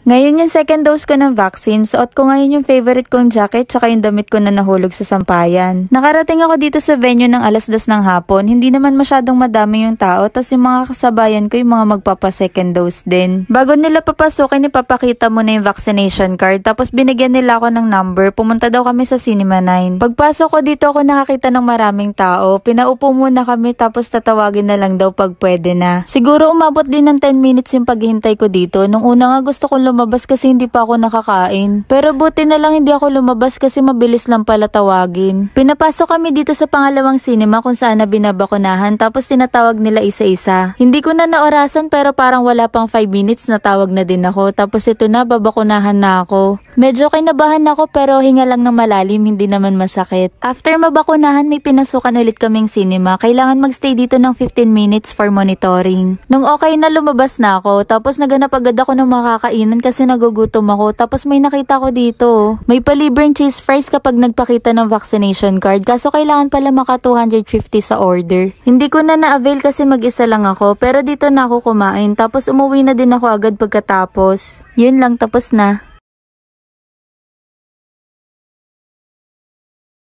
Ngayon yung second dose ko ng vaccine, suot ko ngayon yung favorite kong jacket tsaka yung damit ko na nahulog sa sampayan. Nakarating ako dito sa venue ng 2:00 ng hapon, hindi naman masyadong madami yung tao, tas yung mga kasabayan ko yung mga magpapa second dose din. Bago nila papasukin, ipapakita mo na yung vaccination card, tapos binigyan nila ako ng number, pumunta daw kami sa Cinema 9. Pagpasok ko dito ako nakakita ng maraming tao, pinaupo muna kami tapos tatawagin na lang daw pag pwede na. Siguro umabot din ng 10 minutes yung paghihintay ko dito, nung una nga gusto kong lumabas kasi hindi pa ako nakakain. Pero buti na lang hindi ako lumabas kasi mabilis lang pala tawagin. Pinapasok kami dito sa pangalawang cinema kung saan na binabakunahan tapos tinatawag nila isa-isa. Hindi ko na naorasan pero parang wala pang 5 minutes na tawag na din ako tapos ito na babakunahan na ako. Medyo kinabahan ako pero hinga lang ng malalim, hindi naman masakit. After mabakunahan may pinasukan ulit kaming cinema. Kailangan magstay dito ng 15 minutes for monitoring. Nung okay na lumabas na ako tapos naganap agad ako ng makakainan kasi nagugutom ako. Tapos may nakita ko dito. May palibreng cheese fries kapag nagpakita ng vaccination card. Kaso kailangan pala maka 250 sa order. Hindi ko na na-avail kasi mag-isa lang ako. Pero dito na ako kumain. Tapos umuwi na din ako agad pagkatapos. Yun lang, tapos na.